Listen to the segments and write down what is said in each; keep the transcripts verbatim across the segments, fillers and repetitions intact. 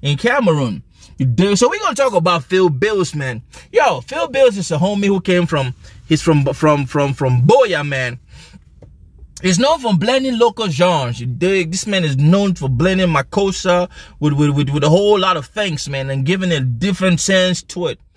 in Cameroon. You dig? So we're gonna talk about Phil Bills, man. Yo, Phil Bills is a homie who came from, he's from from from from Boya, man. He's known for blending local genres. You dig? This man is known for blending Makossa with, with, with, with a whole lot of things, man, and giving a different sense to it.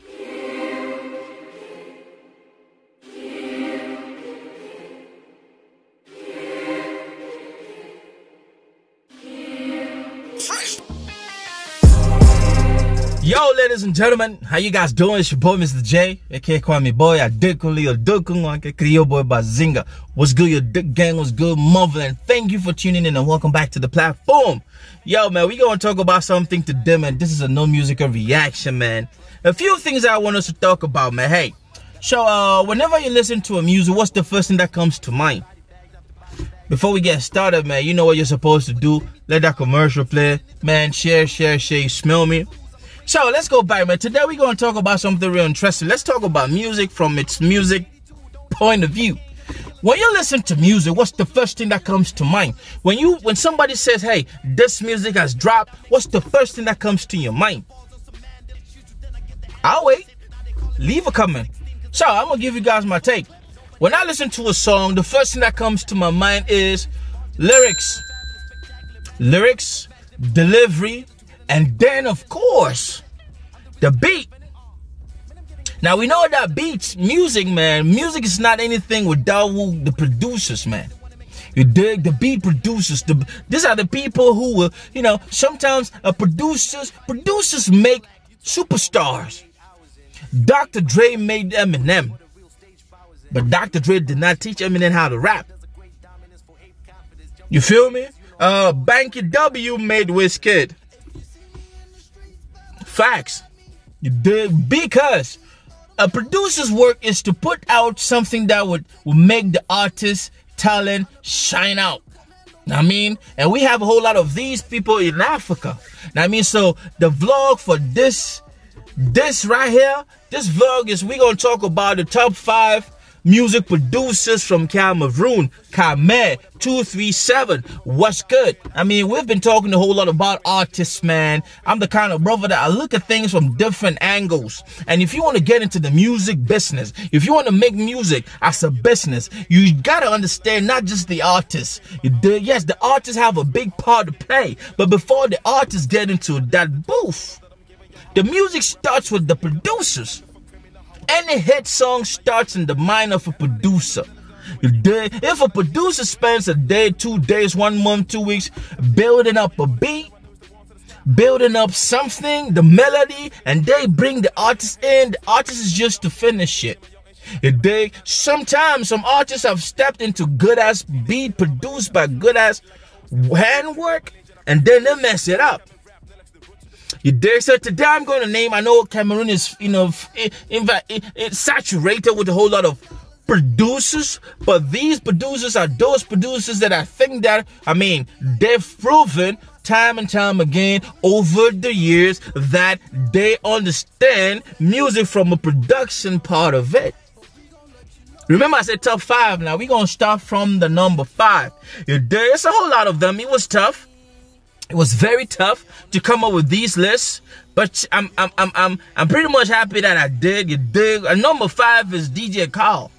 Yo, ladies and gentlemen, how you guys doing? It's your boy, Mister J, aka Kwame Boy. I dick only your dick Creole boy Bazinga. What's good, your dick gang? What's good, Marvel? And thank you for tuning in and welcome back to the platform. Yo, man, we gonna talk about something today, man. This is a no musical reaction, man. A few things I want us to talk about, man. Hey, so uh, whenever you listen to a music, what's the first thing that comes to mind? Before we get started, man, you know what you're supposed to do. Let that commercial play, man. Share, share, share. You smell me? So let's go back, man. Today we're going to talk about something real interesting. Let's talk about music from its music point of view. When you listen to music, what's the first thing that comes to mind? When you, when somebody says, hey, this music has dropped, what's the first thing that comes to your mind? I'll wait. Leave a comment. So I'm going to give you guys my take. When I listen to a song, the first thing that comes to my mind is lyrics. Lyrics, delivery, and then, of course, the beat. Now, we know that beats, music, man. Music is not anything without the producers, man. You dig? The beat producers. The, these are the people who will, you know, sometimes uh, producers, producers make superstars. Doctor Dre made Eminem. But Doctor Dre did not teach Eminem how to rap. You feel me? Uh, Banky W made Wizkid. Facts. You dig? Because a producer's work is to put out something that would, would make the artist's talent shine out. I mean, and we have a whole lot of these people in Africa. I mean, so the vlog for this, this right here, this vlog is we're gonna talk about the top five music producers from Cameroon. Kame two three seven. What's good? I mean, we've been talking a whole lot about artists, man. I'm the kind of brother that I look at things from different angles. And if you want to get into the music business, if you want to make music as a business, you got to understand not just the artists. Yes, the artists have a big part to play. But before the artists get into that booth, the music starts with the producers. Any hit song starts in the mind of a producer. If a producer spends a day, two days, one month, two weeks building up a beat, building up something, the melody, and they bring the artist in, the artist is just to finish it. They, sometimes some artists have stepped into good ass beat produced by good ass handwork, and then they mess it up. You dig? So today I'm going to name, I know Cameroon is, you know, it, it, it's saturated with a whole lot of producers, but these producers are those producers that I think that, I mean, they've proven time and time again over the years that they understand music from a production part of it. Remember I said top five. Now we're going to start from the number five. You dig? It's a whole lot of them. It was tough. It was very tough to come up with these lists, but I'm I'm I'm I'm I'm pretty much happy that I did. You dig? And number five is D J Khaled.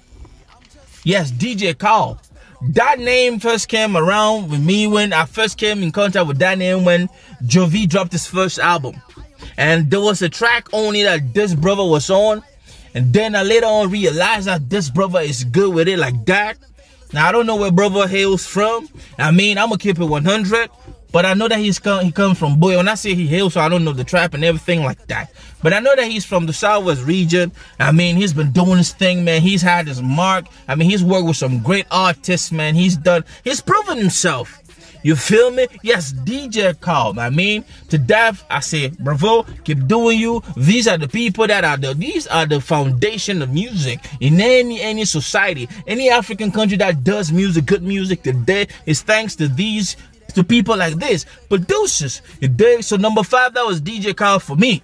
Yes, D J Khaled. That name first came around with me when I first came in contact with that name when Jovi dropped his first album, and there was a track only that this brother was on, and then I later on realized that this brother is good with it like that. Now I don't know where brother hails from. I mean, I'm gonna keep it one hundred. But I know that he's come, he comes from Boy. When I say he hails, so I don't know the trap and everything like that. But I know that he's from the Southwest region. I mean, he's been doing his thing, man. He's had his mark. I mean, he's worked with some great artists, man. He's done, he's proven himself. You feel me? Yes, D J Khaled. I mean, to death, I say, bravo, keep doing you. These are the people that are the, these are the foundation of music in any, any society. Any African country that does music, good music today is thanks to these to people like this, producers. You dig? So number five, that was D J Khaled for me.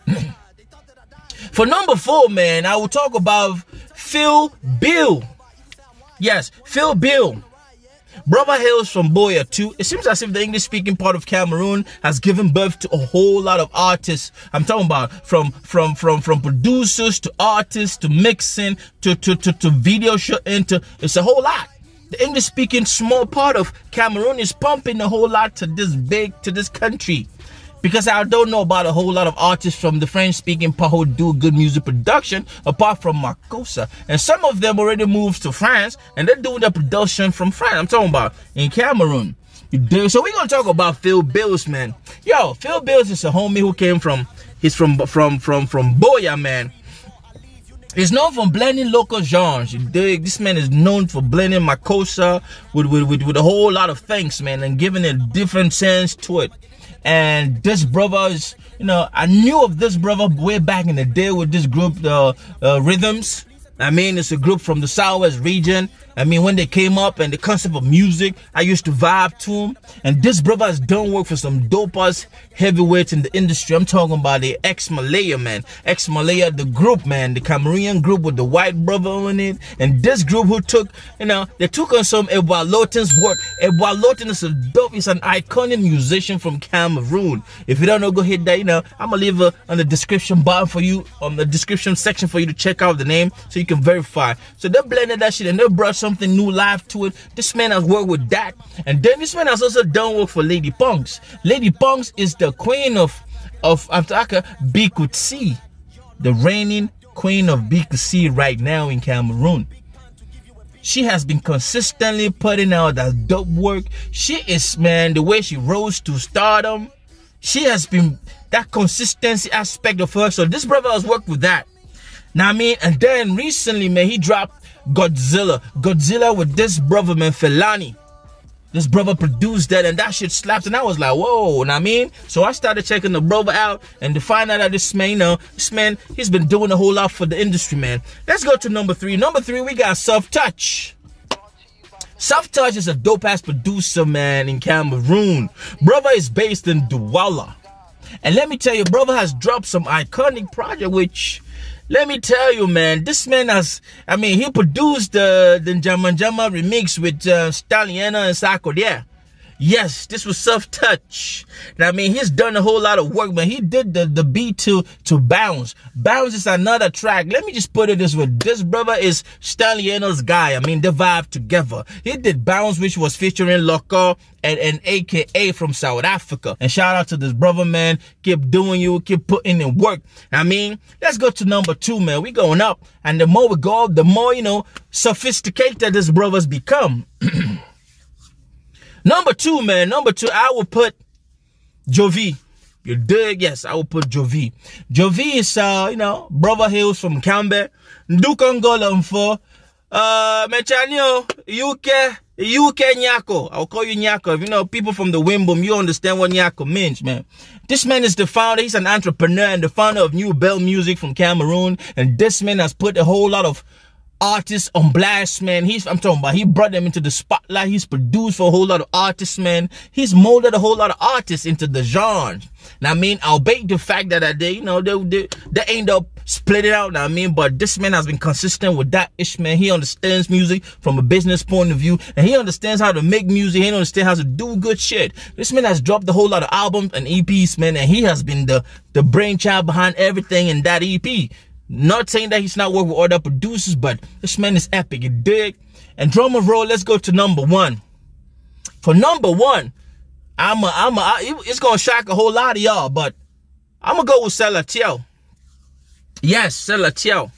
For number four, man, I will talk about Phil Bill. Yes, Phil Bill. Brother hails from Buea too. It seems as if the English-speaking part of Cameroon has given birth to a whole lot of artists. I'm talking about from from from from producers to artists to mixing to to to, to video shooting to it's a whole lot. The English-speaking small part of Cameroon is pumping a whole lot to this big to this country. Because I don't know about a whole lot of artists from the French-speaking part who do good music production, apart from Makossa. And some of them already moved to France, and they're doing their production from France. I'm talking about in Cameroon. So we're gonna talk about Phil Bills, man. Yo, Phil Bills is a homie who came from, he's from from from from Buea, man. He's known for blending local genres. You dig? This man is known for blending Makossa with, with, with, with a whole lot of things, man, and giving a different sense to it. And this brother is, you know, I knew of this brother way back in the day with this group, the uh, Rhythms. I mean, it's a group from the Southwest region. I mean, when they came up and the concept of music, I used to vibe to them. And this brother has done work for some dope-ass heavyweights in the industry. I'm talking about the X-Malaya, man. X-Malaya, the group, man. The Cameroonian group with the white brother on it. And this group who took, you know, they took on some Eboalotin's work. Eboalotin is a dope, he's an iconic musician from Cameroon. If you don't know, go hit that, you know, I'm going to leave it on the description bar for you, on the description section for you to check out the name so you can verify. So they blended that shit and they brought some something new live to it. This man has worked with that, and then this man has also done work for Lady Punks. Lady Punks is the queen of of Amtaka Bikutsi, the reigning queen of Bikutsi right now in Cameroon. She has been consistently putting out that dope work. She is, man, the way she rose to stardom, she has been that consistency aspect of her. So this brother has worked with that. Now I mean, and then recently, man, he dropped Godzilla. Godzilla with this brother, man, Felani. This brother produced that, and that shit slaps. And I was like, whoa, know what I mean? So I started checking the brother out, and to find out that this man, you know, this man, he's been doing a whole lot for the industry, man. Let's go to number three. Number three, we got Soft Touch. Soft Touch is a dope-ass producer, man, in Cameroon. Brother is based in Douala. And let me tell you, brother has dropped some iconic project, which... let me tell you, man, this man has, I mean, he produced uh, the Jama Jama remix with uh, Stalliona and Sarkodie. Yes, this was Soft Touch. Now, I mean, he's done a whole lot of work, man. He did the, the beat to, to Bounce. Bounce is another track. Let me just put it this way. This brother is Stalliona's guy. I mean, they vibe together. He did Bounce, which was featuring Loco and, and A K A from South Africa. And shout out to this brother, man. Keep doing you. Keep putting in work. I mean, let's go to number two, man. We going up. And the more we go up, the more, you know, sophisticated this brother's become. Number two, man. Number two, I will put Jovi. You dig? Yes, I will put Jovi. Jovi is, uh, you know, brother hails from Cambe. Ndukongola for, uh, Mechanio, U K, U K Nyako. I'll call you Nyako. If you know people from the Wimbum, you understand what Nyako means, man. This man is the founder. He's an entrepreneur and the founder of New Bell Music from Cameroon. And this man has put a whole lot of artists on blast, man. He's, I'm talking about, he brought them into the spotlight. He's produced for a whole lot of artists, man. He's molded a whole lot of artists into the genre. Now, I mean, I'll bait the fact that they, you know, they, they, they end up splitting out, now, I mean, but this man has been consistent with that ish, man. He understands music from a business point of view, and he understands how to make music. He understands how to do good shit. This man has dropped a whole lot of albums and E Ps, man, and he has been the, the brainchild behind everything in that E P. Not saying that he's not working with other producers, but this man is epic. You dig? And drummer roll, let's go to number one. For number one, I'm a, I'm a, I, it's gonna shock a whole lot of y'all, but I'm gonna go with Selatiel. Yes, Selatiel.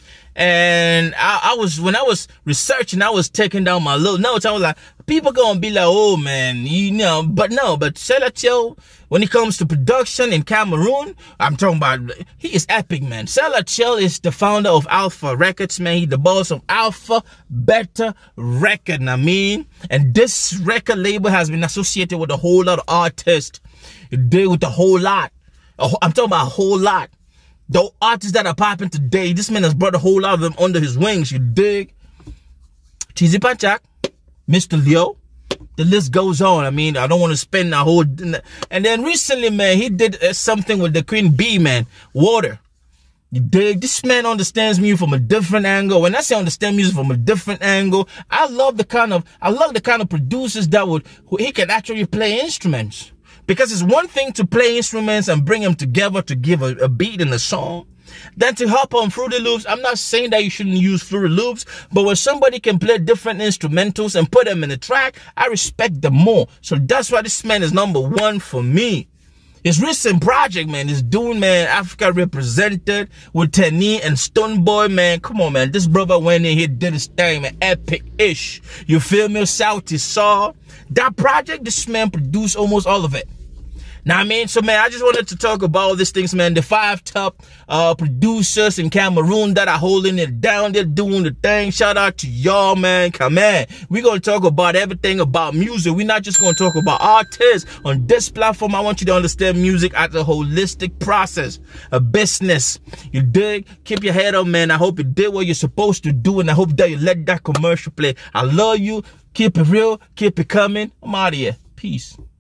And I, I was, when I was researching, I was taking down my little notes. I was like, people gonna be like, oh man, you know, but no, but Selatiel, when it comes to production in Cameroon, I'm talking about, he is epic, man. Selatiel is the founder of Alpha Records, man. He's the boss of Alpha Beta Record, I mean. And this record label has been associated with a whole lot of artists. It did with a whole lot. I'm talking about a whole lot. The artists that are popping today, this man has brought a whole lot of them under his wings, you dig? Cheesy Panchak, Mister Leo, the list goes on. I mean, I don't want to spend a whole... And then recently, man, he did uh, something with the Queen Bee, man. Water. You dig? This man understands music from a different angle. When I say understand music from a different angle, I love the kind of, I love the kind of producers that would, who he can actually play instruments. Because it's one thing to play instruments and bring them together to give a, a beat in a song. Then to hop on Fruity Loops, I'm not saying that you shouldn't use Fruity Loops, but when somebody can play different instrumentals and put them in a track, I respect them more. So that's why this man is number one for me. His recent project, man, this dude, man, Africa represented with Tenny and Stonebwoy, man. Come on, man. This brother went in here, did his thing, man. Epic-ish. You feel me? Southie Saw. That project, this man produced almost all of it. Now, I mean, so, man, I just wanted to talk about all these things, man. The five top uh, producers in Cameroon that are holding it down. They're doing the thing. Shout out to y'all, man. Come on. We're going to talk about everything about music. We're not just going to talk about artists. On this platform, I want you to understand music as a holistic process, a business. You dig? Keep your head up, man. I hope you did what you're supposed to do, and I hope that you let that commercial play. I love you. Keep it real. Keep it coming. I'm out of here. Peace.